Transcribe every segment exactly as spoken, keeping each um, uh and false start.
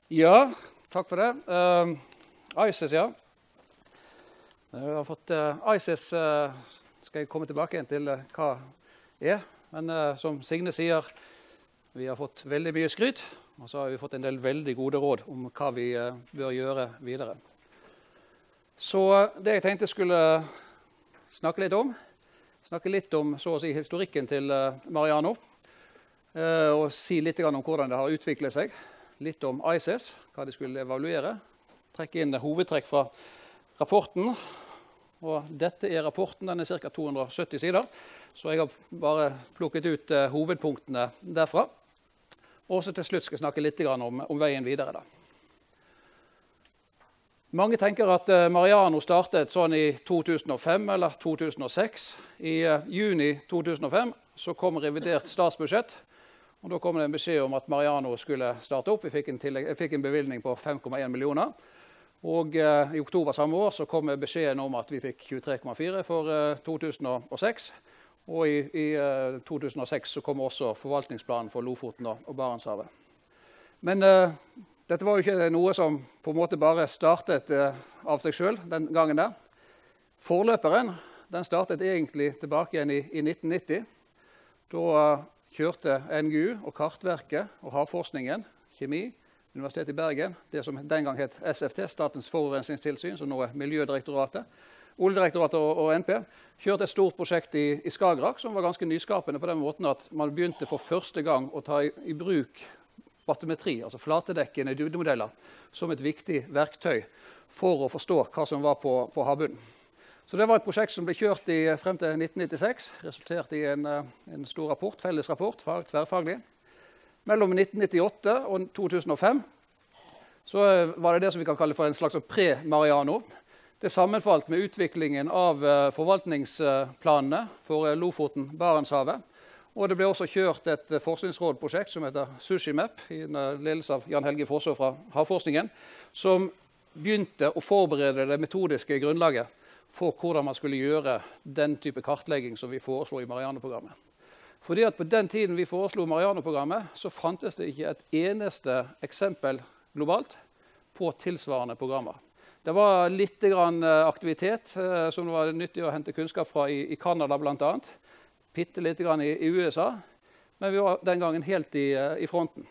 Ja, takk for det. Uh, ICES, ja. Jeg har fått uh, ICES, uh, skal jeg komme tilbake igjen til uh, hva det er. Men uh, som Signe sier, vi har fått veldig mye skryt, og så har vi fått en del veldig gode råd om hva vi uh, bør gjøre videre. Så uh, det jeg tenkte skulle snakke litt om, snakke litt om så å si historikken til uh, Mariano, uh, og si litt om hvordan det har utviklet seg. Litt om ICES, hva de skulle evaluere. Trekke inn hovedtrekk fra rapporten. Og dette er rapporten, den er ca. to hundre og sytti sider. Så jeg har bare plukket ut uh, hovedpunktene derfra. Og så til slutt skal jeg snakke litt om, om veien videre. Da. Mange tenker at uh, Mariano startet sånn i to tusen og fem eller to tusen og seks. I uh, juni to tusen og fem så kom revidert statsbudsjett. Og da kom det en beskjed om at Mariano skulle starte opp. Vi fikk en, tillegg, jeg fikk en bevilgning på fem komma en millioner. Og eh, i oktober samme år så kom beskjeden om at vi fikk tjuetre komma fire for eh, to tusen og seks. Og i, i eh, to tusen og seks så kom også forvaltningsplanen for Lofoten og, og Barentshavet. Men eh, dette var jo ikke noe som på en måte bare startet eh, av seg selv den gangen der. Forløperen den startet egentlig tilbake igjen i, i nitten nitti. Da eh, kjørte N G U og Kartverket og Havforskningen, Kjemi, Universitetet i Bergen, det som den gang het S F T, Statens forurensningstilsyn, som nå er Miljødirektoratet, Oljedirektoratet og, og N P, kjørte et stort prosjekt i, i Skagerrak som var ganske nyskapende på den måten at man begynte for første gang å ta i, i bruk bathymetri, altså flatedekkende dybdemodeller, som et viktig verktøy for å forstå hva som var på, på havbunnen. Så det var et prosjekt som ble kjørt i, frem til nitten nittiseks, resulterte i en, en stor rapport, felles rapport, tverrfaglig. Mellom nitten nittiåtte og to tusen og fem så var det det som vi kan kalle for en slags pre-Mariano. Det sammenfalt med utviklingen av forvaltningsplanene for Lofoten, Barentshavet. Og det ble også kjørt et forskningsrådprosjekt som heter SushiMap, i ledelse av Jan Helge Fosså fra Havforskningen, som begynte å forberede det metodiske grunnlaget for hvordan man skulle gjøre den type kartlegging som vi foreslo i Mariano-programmet. Fordi at på den tiden vi foreslo Mariano-programmet, så fantes det ikke et eneste eksempel globalt på tilsvarende programmer. Det var litt grann aktivitet eh, som det var nyttig å hente kunnskap fra i, i Kanada blant annet. Bitte litt grann i, i U S A, men vi var den gangen helt i, i fronten.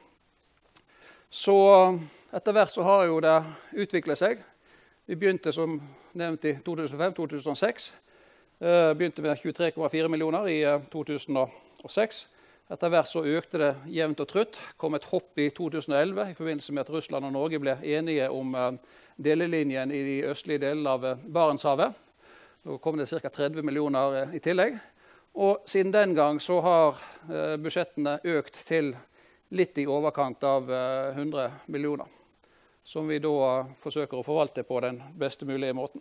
Så etter hvert så har jo det utviklet seg. Vi begynte som nevnt i to tusen og fem til to tusen og seks. Uh, begynte med tjuetre komma fire millioner i uh, to tusen og seks. Etter hvert så økte det jevnt og trutt. Kom et hopp i to tusen og elleve i forbindelse med at Russland og Norge ble enige om uh, delelinjen i de østlige delene av uh, Barentshavet. Da kom det ca. tretti millioner uh, i tillegg. Og siden den gang så har uh, budsjettene økt til litt i overkant av uh, hundre millioner. Som vi da forsøker å forvalte på den beste mulige måten.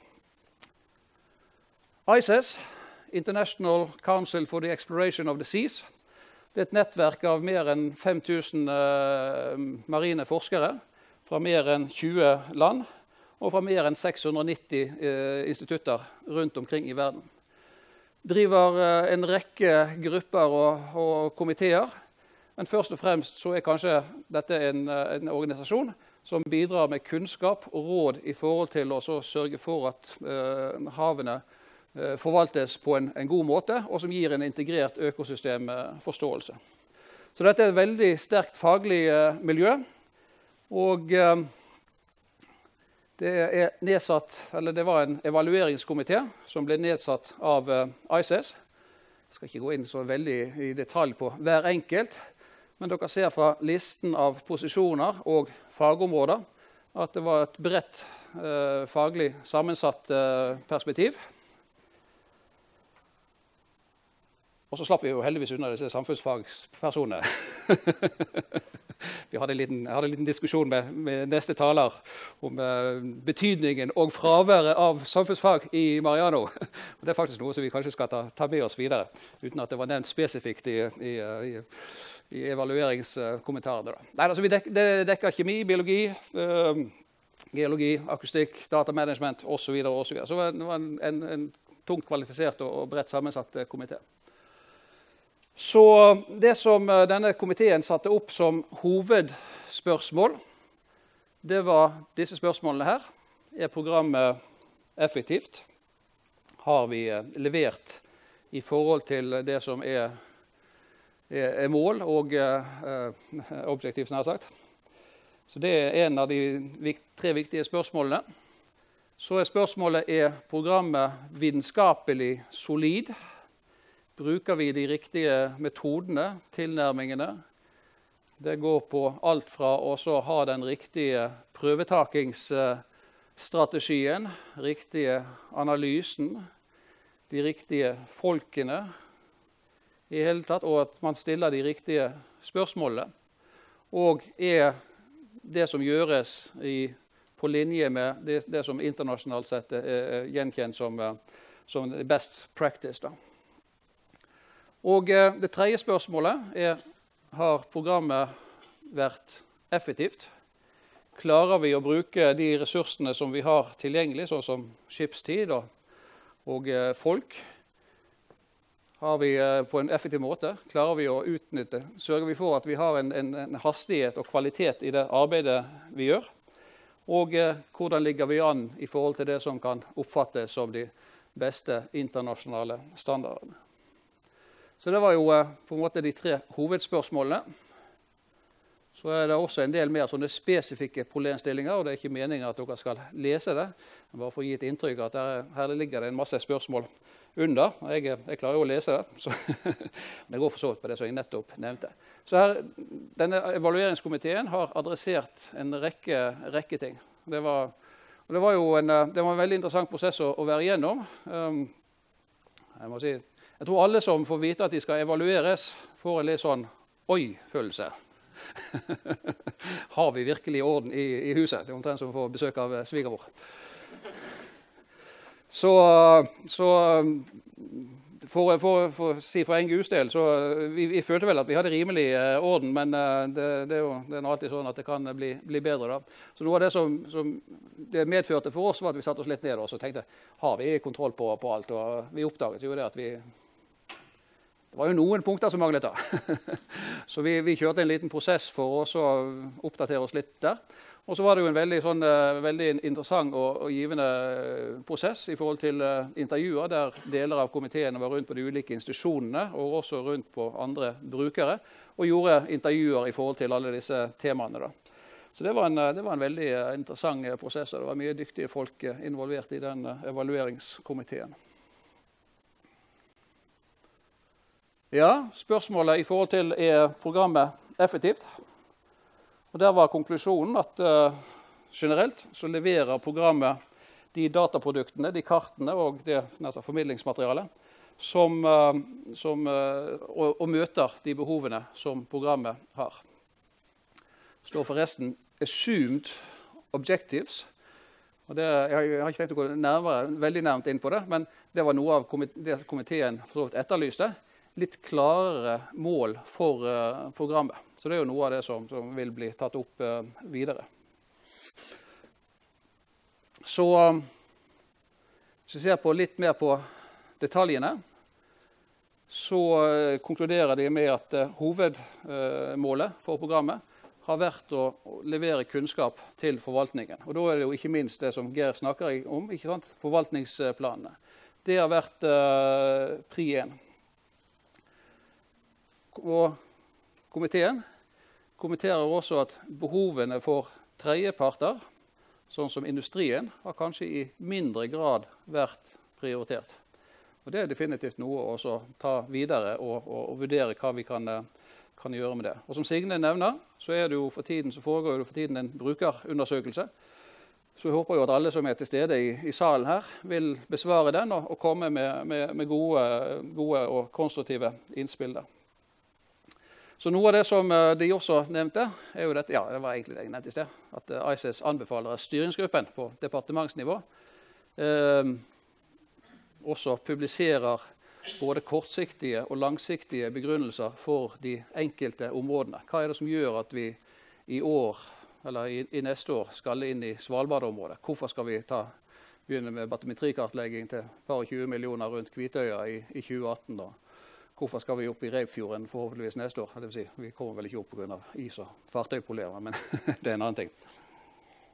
ICES, International Council for the Exploration of the Seas, det er et nettverk av mer enn fem tusen uh, marine forskere fra mer enn tjue land og fra mer enn seks hundre og nitti uh, institutter rundt omkring i verden. Driver uh, en rekke grupper og, og komiteer, men først og fremst så er kanskje dette en, en organisasjon som bidrar med kunnskap og råd i forhold til å sørge for at uh, havene uh, forvaltes på en, en god måte, og som gir en integrert økosystemforståelse. Så dette er et veldig sterkt faglig uh, miljø, og uh, det, er nedsatt, eller det var en evalueringskomité som ble nedsatt av uh, ICES. Jeg skal ikke gå inn så veldig i detalj på hver enkelt, men dere ser fra listen av posisjoner og fagområder at det var et bredt eh, faglig sammensatt eh, perspektiv. Og så slapp vi jo heldigvis unna disse samfunnsfagspersonene. Vi hadde en liten, jeg hadde en liten diskusjon med, med neste taler om eh, betydningen og fraværet av samfunnsfag i Mariano. Og det er faktisk noe som vi kanskje skal ta, ta med oss videre, uten at det var nevnt spesifikt i, i, i i evalueringskommentarene. Nei, altså vi dek, det dekker kjemi, biologi, øh, geologi, akustikk, datamanagement osv. Så, så det var en, en, en tungt kvalifisert og, og bredt sammensatt komité. Så det som denne komiteen satte opp som hovedspørsmål, det var disse spørsmålene her. Er programmet effektivt? Har vi levert i forhold til det som er, er, er mål og eh, objektivt, som jeg har sagt? Så det er en av de tre viktige spørsmålene. Så er spørsmålet, er programmet vitenskapelig solid? Bruker vi de riktige metodene, tilnærmingene? Det går på alt fra å ha den riktige prøvetakingsstrategien, riktige analysen, de riktige folkene i hele tatt, og at man stiller de riktige spørsmålene. Og er det som gjøres i, på linje med det, det som internasjonalt sett er gjenkjent som, som best practice. Da. Og det tredje spørsmålet er, har programmet vært effektivt? Klarer vi å bruke de ressursene som vi har tilgjengelig, sånn som skipstid og, og folk? Har vi på en effektiv måte? Klarer vi å utnytte? Sørger vi for at vi har en, en, en hastighet og kvalitet i det arbeidet vi gjør? Og eh, hvordan ligger vi an i forhold til det som kan oppfattes som de beste internasjonale standardene? Så det var jo eh, på en måte de tre hovedspørsmålene. Så er det også en del mer sånne spesifikke problemstillinger, og det er ikke meningen at dere skal lese det. Bare for å gi et inntrykk at der, her ligger det en masse spørsmål under. Jeg, jeg klarer jo å lese det, så det går for så vidt på det som jeg nettopp nevnte. Så her, denne evalueringskomiteen har adressert en rekke, rekke ting. Det var, og det var jo en, det var en veldig interessant prosess å, å være igjennom. Um, jeg må si, jeg tror alle som får vite at de skal evalueres, får en litt sånn oi-følelse. Har vi virkelig orden i, i huset? Det er omtrent som å få besøk av svigermor. Så, så for, for, for å si for N G U's del, så vi, vi følte vel at vi hadde rimelig eh, orden, men eh, det, det, er jo, det er alltid sånn at det kan bli, bli bedre. Da. Så noe av det som, som det medførte for oss var at vi satte oss litt ned og så tenkte, har vi kontroll på, på alt? Og vi oppdaget jo det at vi, det var jo noen punkter som manglet da. Så vi, vi kjørte en liten prosess for å oppdatere oss litt der. Og så var det jo en veldig, sånn, uh, veldig interessant og, og givende prosess i forhold til uh, intervjuer, der deler av komiteen var rundt på de ulike institusjonene og også rundt på andre brukere, og gjorde intervjuer i forhold til alle disse temaene. Da. Så det var, en, det var en veldig uh, interessant prosess, og det var mye dyktige folk uh, involvert i den uh, evalueringskomiteen. Ja, spørsmålet i forhold til er programmet effektivt. Og der var konklusjonen at uh, generelt så leverer programmet de dataproduktene, de kartene og det nesten, formidlingsmaterialet som, uh, som, uh, og, og møter de behovene som programmet har. Det står forresten assumed objectives. Og det, jeg har ikke tenkt å gå nærmere, veldig nærmt inn på det, men det var noe av det komiteen for så vidt etterlyste. Litt klarere mål for uh, programmet. Så det er jo noe av det som, som vil bli tatt opp uh, videre. Så um, hvis vi ser på litt mer på detaljene, så uh, konkluderer de med at uh, hovedmålet uh, for programmet har vært å levere kunnskap til forvaltningen. Og da er det jo ikke minst det som Geir snakker om, ikke sant? Forvaltningsplanene. Det har vært uh, pri én. Og komiteen kommenterer også at behovene for tredjeparter, sånn som industrien, har kanskje i mindre grad vært prioritert. Og det er definitivt noe å også ta videre og, og, og vurdere hva vi kan, kan gjøre med det. Og som Signe nevner, så, er det jo for tiden, så foregår det for tiden en brukerundersøkelse. Så jeg håper jo at alle som er til stede i, i salen her vil besvare den og, og komme med, med, med gode, gode og konstruktive innspill der. Så noe av det som de også nevnte, er jo dette, ja, det var egentlig det jeg nevnte i sted, at I C E S anbefaler at styringsgruppen på departementsnivå eh, også publiserer både kortsiktige og langsiktige begrunnelser for de enkelte områdene. Hva er det som gjør at vi i år, eller i, i neste år, skal inn i Svalbard-området? Hvorfor skal vi ta, begynne med batterikartlegging til et par og tjue millioner rundt Kvitøya i, i tjue atten da? Hvorfor skal vi opp i Reipfjorden forhåpentligvis neste år? Det vil si, vi kommer vel ikke opp på grunn av is og fartøyproblemer, men det er en annen ting.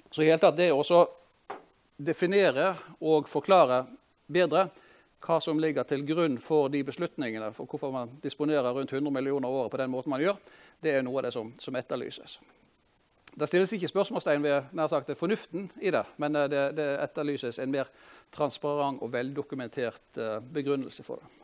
Så i hele tatt det å også definere og forklare bedre hva som ligger til grunn for de beslutningene, for hvorfor man disponerer rundt hundre millioner året på den måten man gjør, det er noe av det som, som etterlyses. Det stilles ikke spørsmålstegn ved nær sagt, fornuften i det, men det, det etterlyses en mer transparent og veldokumentert uh, begrunnelse for det.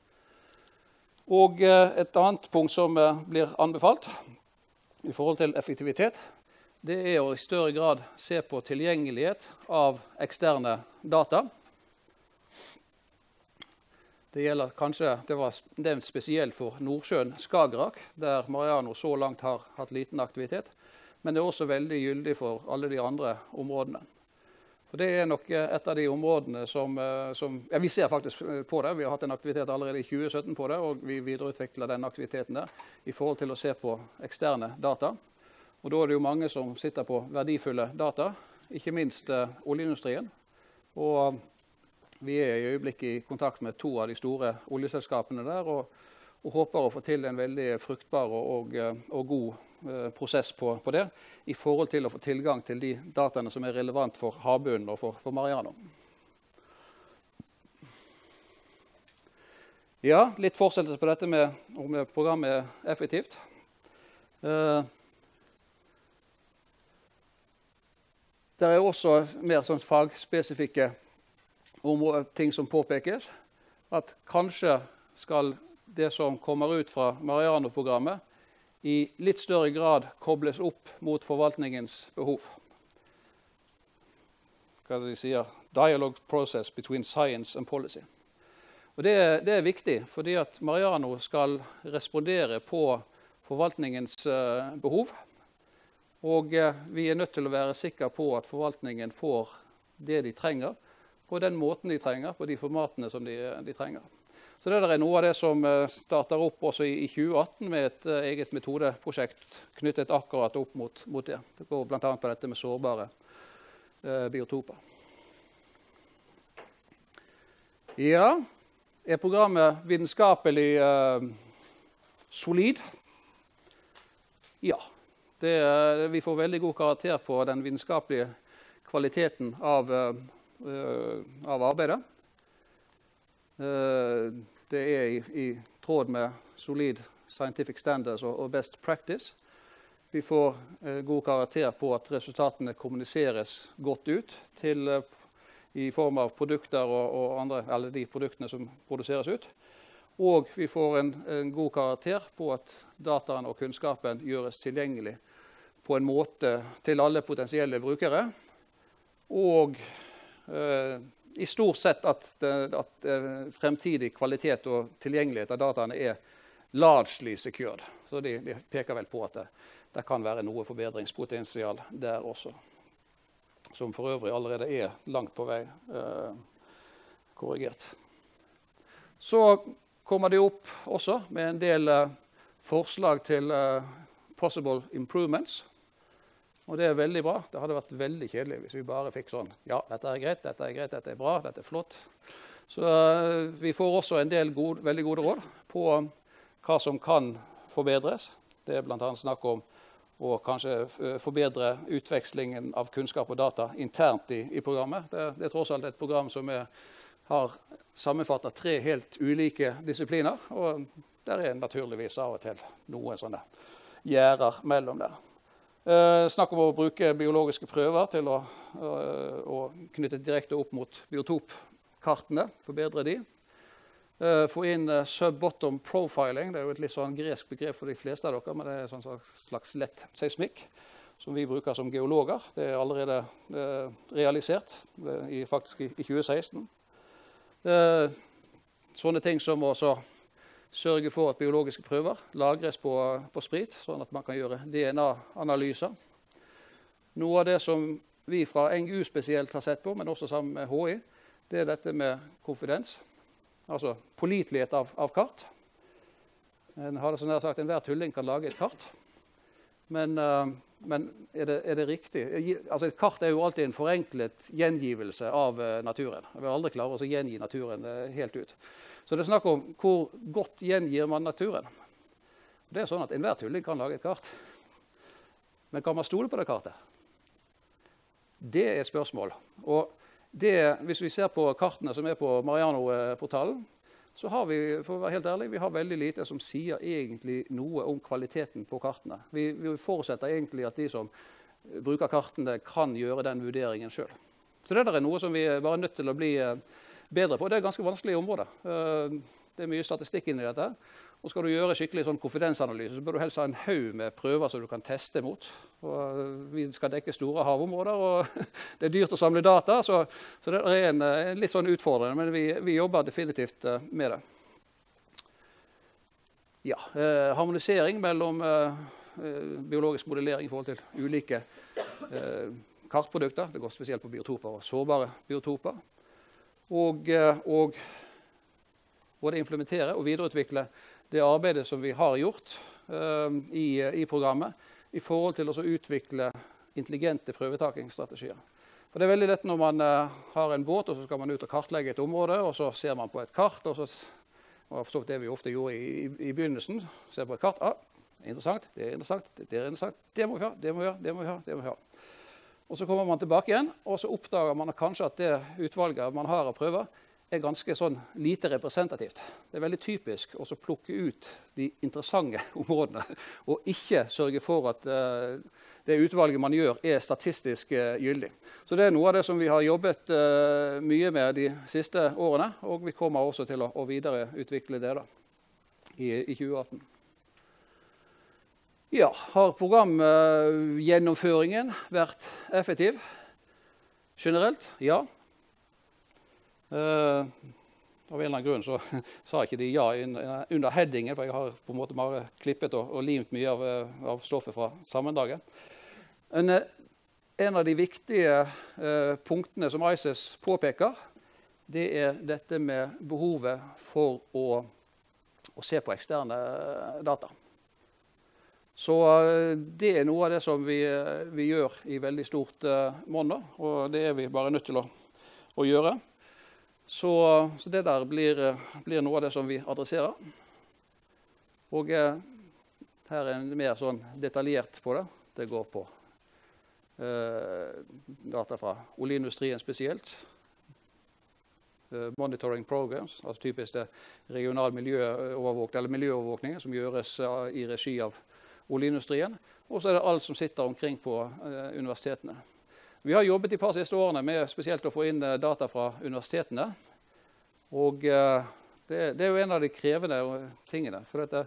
Og uh, et annet punkt som uh, blir anbefalt i forhold til effektivitet, det er å i større grad se på tilgjengelighet av eksterne data. Det gjelder kanskje, det var nevnt spesielt for Nordsjøen Skagerrak, der Mariano så langt har hatt liten aktivitet, men det er også veldig gyldig for alle de andre områdene. For det er nok et av de områdene som, som ja, vi ser faktisk på det. Vi har hatt en aktivitet allerede i tjue sytten på det, og vi videreutvikler den aktiviteten der i forhold til å se på eksterne data. Og da er det jo mange som sitter på verdifulle data, ikke minst uh, oljeindustrien. Og vi er i øyeblikket i kontakt med to av de store oljeselskapene der, og, og håper å få til en veldig fruktbar og, og, og god eh, prosess på, på det, i forhold til å få tilgang til de dataene som er relevant for havbunnen og for, for Mariano. Ja, litt fortsettelse på dette med om programmet er effektivt. Eh, det er også mer sånn fagspesifikke om ting som påpekes, at kanskje skal det som kommer ut fra Mariano-programmet i litt større grad kobles opp mot forvaltningens behov. Hva de sier? Dialogue process between science and policy. Og det, det er viktig, fordi at Mariano skal respondere på forvaltningens uh, behov, og uh, vi er nødt til å være sikre på at forvaltningen får det de trenger, på den måten de trenger, på de formatene som de, de trenger. Så det er noe av det som starter opp også i, i tjue atten med et uh, eget metodeprosjekt knyttet akkurat opp mot, mot det. Det går blant annet på dette med sårbare uh, biotoper. Ja, er programmet vitenskapelig uh, solid? Ja, det, uh, vi får veldig god karakter på den vitenskapelige kvaliteten av uh, Uh, av arbeidet. Uh, det er i, i tråd med solid scientific standards og, og best practice. Vi får uh, god karakter på at resultatene kommuniseres godt ut til, uh, i form av produkter og, og andre, eller de produktene som produseres ut. Og vi får en, en god karakter på at dataen og kunnskapen gjøres tilgjengelig på en måte til alle potensielle brukere. Og Uh, i stort sett at, at uh, fremtidig kvalitet og tilgjengelighet av dataene er largely secured. Så de, de peker vel på at det, det kan være noe forbedringspotensial der også, som for øvrig allerede er langt på vei uh, korrigert. Så kommer de opp også med en del uh, forslag til uh, possible improvements. Og det er veldig bra. Det hadde vært veldig kjedelig hvis vi bare fikk sånn, ja, dette er greit, dette er greit, dette er bra, dette er flott. Så uh, vi får også en del god, veldig gode råd på um, hva som kan forbedres. Det er blant annet snakk om å kanskje uh, forbedre utvekslingen av kunnskap og data internt i, i programmet. Det, det er tross alt et program som er, har sammenfattet tre helt ulike disipliner, og der er naturligvis av og til noen sånne gjerder mellom der. Uh, snakk om å bruke biologiske prøver til å, uh, å knytte direkte opp mot biotopkartene, forbedre de. Uh, få inn uh, sub-bottom profiling, det er jo et litt sånn gresk begrep for de fleste av dere, men det er sånn slags lett seismikk som vi bruker som geologer. Det er allerede uh, realisert, uh, i, faktisk i, i tjue seksten. Uh, sånne ting som også sørge for at biologiske prøver lagres på, på sprit, sånn at man kan gjøre D N A-analyser. Noe av det som vi fra N G U spesielt har sett på, men også sammen med H I, det er dette med konfidens, altså pålitelighet av, av kart. En har det sånn sagt, enhver tulling kan lage et kart, men, uh, men er, det, er det riktig? Altså et kart er jo alltid en forenklet gjengivelse av uh, naturen. Jeg vil aldri klare å gjengi naturen uh, helt ut. Så det er snakk om hvor godt gjengir man naturen. Det er sånn at enhver tulling kan lage et kart. Men kan man stole på det kartet? Det er et spørsmål. Og det, hvis vi ser på kartene som er på Mariano-portalen, så har vi, for å være helt ærlig, vi har veldig lite som sier egentlig noe om kvaliteten på kartene. Vi, vi forutsetter egentlig at de som bruker kartene kan gjøre den vurderingen selv. Så det der er noe som vi er bare nødt til å bli bedre på. Det er ganske vanskelige områder. Det er mye statistikk inn i dette. Og skal du gjøre skikkelig sånn konfidensanalyse, så bør du helst ha en haug med prøver som du kan teste mot. Og vi skal dekke store havområder, og det er dyrt å samle data, så, så det er en, en litt sånn utfordrende, men vi, vi jobber definitivt med det. Ja, eh, harmonisering mellom eh, biologisk modellering i forhold til ulike eh, kartprodukter. Det går spesielt på biotoper og sårbare biotoper. Og, og både implementere og videreutvikle det arbeidet som vi har gjort uh, i, i programmet i forhold til å utvikle intelligente prøvetakingsstrategier. For det er veldig lett når man uh, har en båt, og så skal man ut og kartlegge et område, og så ser man på et kart, og så og for så vidt det vi ofte gjorde i, i, i begynnelsen, ser på et kart, ah, interessant, det er interessant, det er interessant, det må vi ha, det må vi ha, det må vi ha, det må vi ha. Og så kommer man tilbake igjen, og så oppdager man kanskje at det utvalget man har av prøver er ganske sånn lite representativt. Det er veldig typisk å plukke ut de interessante områdene, og ikke sørge for at uh, det utvalget man gjør er statistisk uh, gyldig. Så det er noe av det som vi har jobbet uh, mye med de siste årene, og vi kommer også til å, å videreutvikle det da, i, i tjue atten. Ja, har programgjennomføringen vært effektiv? Generelt? Ja. Uh, av en eller annen grunn så sa ikke de ja under headingen, for jeg har på en måte bare klippet og, og limt mye av, av stoffet fra sammendraget. En, en av de viktige uh, punktene som I C E S påpeker, det er dette med behovet for å, å se på eksterne data. Så uh, det er noe av det som vi, vi gjør i veldig stort uh, monn, og det er vi bare nødt til å, å gjøre. Så, så det der blir, blir noe av det som vi adresserer. Og eh, her er en mer sånn detaljert på det. Det går på eh, data fra oljeindustrien spesielt. Eh, monitoring programs, altså typisk det regional miljøovervåkning, eller miljøovervåkningen som gjøres uh, i regi av oljeindustrien. Og så er det alt som sitter omkring på uh, universitetene. Vi har jobbet de par siste årene med spesielt å få inn data fra universitetene. Og uh, det, det er jo en av de krevende tingene. For dette,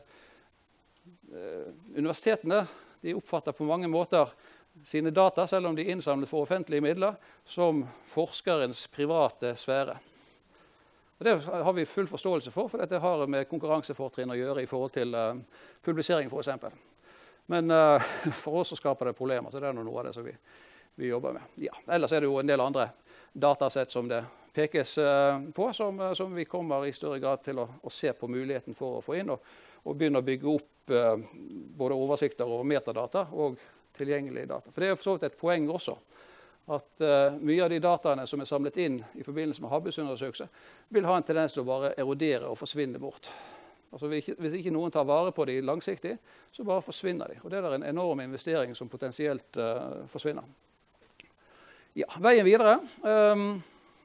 uh, universitetene de oppfatter på mange måter sine data, selv om de er innsamlet for offentlige midler, som forskerens private sfære. Og det har vi full forståelse for, for dette har med konkurransefortrinn å gjøre i forhold til uh, publisering for eksempel. Men uh, for oss så skaper det problemer, så det er noe av det som vi vi jobber med. Ja. Ellers er det jo en del andre datasett som det pekes uh, på, som, uh, som vi kommer i større grad til å, å se på muligheten for å få inn, og, og begynne å bygge opp uh, både oversikter og metadata og tilgjengelige data. For det er jo for så vidt et poeng også, at uh, mye av de dataene som er samlet inn i forbindelse med havbunnsundersøkelser, vil ha en tendens til å bare erodere og forsvinne bort. Altså, hvis ikke noen tar vare på de langsiktig, så bare forsvinner de. Og det er en enorm investering som potensielt uh, forsvinner. Ja, veien videre. Um,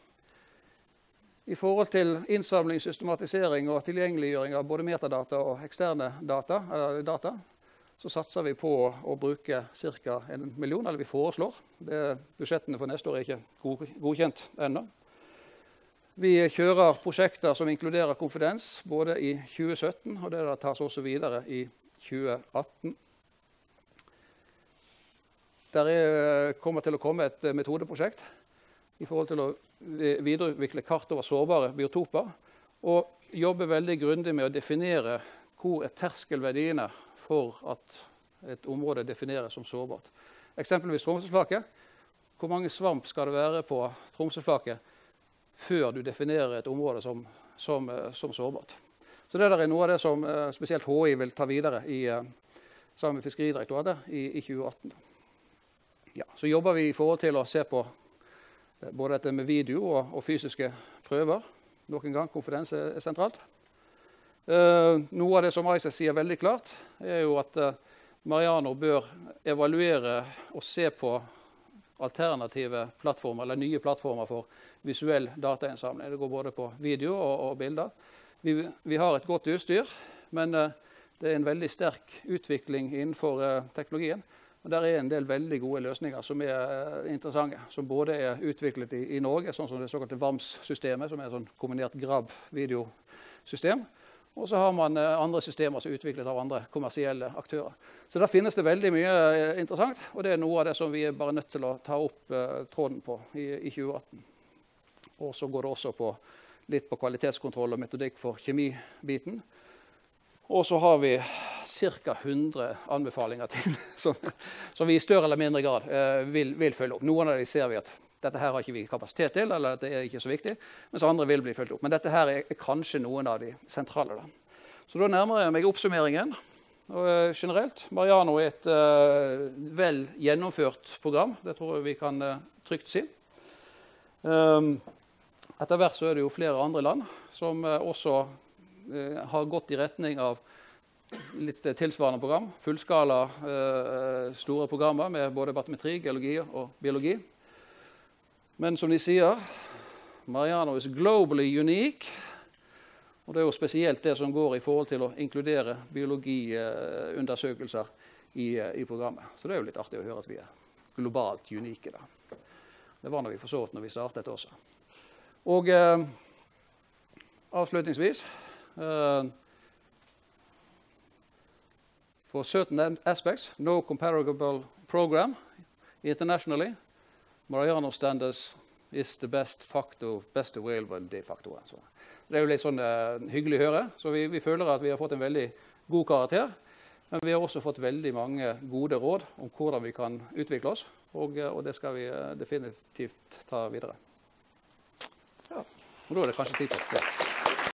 I forhold til innsamling, systematisering og tilgjengeliggjøring av både metadata og eksterne data, eller data, så satser vi på å bruke ca. en million, eller vi foreslår. Det, budsjettene for neste år er ikke godkjent ennå. Vi kjører prosjekter som inkluderer konfidens, både i tjue sytten, og det tas også videre i tjue atten. Der er, kommer til å komme et metodeprosjekt i forhold til å videreutvikle kart over sårbare biotoper, og jobbe veldig grundig med å definere hvor er terskelverdiene for at et område defineres som sårbart. Eksempelvis Tromsøflaket. Hvor mange svamp skal det være på Tromsøflaket før du definerer et område som, som, som sårbart? Så det der er noe av det som spesielt H I vil ta videre i, sammen med Fiskeridirektoratet i, i tjue atten. Ja, så jobber vi i forhold til å se på både dette med video og, og fysiske prøver. Noen gang konfidens er sentralt. Uh, noe av det som I C E S sier veldig klart, er jo at uh, Mariano bør evaluere og se på alternative plattformer, eller nye plattformer for visuell datainnsamling. Det går både på video og, og bilder. Vi, vi har et godt utstyr, men uh, det er en veldig sterk utvikling innenfor uh, teknologien. Og der er en del veldig gode løsninger som er uh, interessante, som både er utviklet i, i Norge, sånn som det såkalte V A M S-systemet, som er et sånn kombinert grab-videosystem. Og så har man uh, andre systemer som er utviklet av andre kommersielle aktører. Så der finnes det veldig mye uh, interessant, og det er noe av det som vi er bare nødt til å ta opp uh, tråden på i, i tjue atten. Og så går det også på litt på kvalitetskontroll og metodikk for kjemibiten. Og så har vi ca. hundre anbefalinger til som, som vi i større eller mindre grad eh, vil, vil følge opp. Noen av dem ser vi at dette her har ikke vi kapasitet til, eller at det er ikke så viktig, mens andre vil bli fulgt opp. Men dette her er, er kanskje noen av de sentrale. Da. Så da nærmer jeg meg oppsummeringen. Og, uh, generelt, Mariano er et uh, vel gjennomført program. Det tror jeg vi kan uh, trygt si. Um, etter hvert så er det jo flere andre land som uh, også har gått i retning av litt tilsvarende program. Fullskala uh, store programmer med både battemetri, geologi og biologi. Men som de sier, Mariano is globally unique. Og det er jo spesielt det som går i forhold til å inkludere biologiundersøkelser i, i programmet. Så det er jo litt artig å høre at vi er globalt unike da. Det var når vi forsåt når vi startet også. Og uh, avslutningsvis, Uh, for certain aspects, no comparable program internationally, Mariano standards is the best factor, best available de facto. Så det er jo litt sånn uh, hyggelig å høre, så vi, vi føler at vi har fått en veldig god karakter, men vi har også fått veldig mange gode råd om hvordan vi kan utvikle oss, og, uh, og det skal vi uh, definitivt ta videre. Ja, og da er det kanskje tid til det.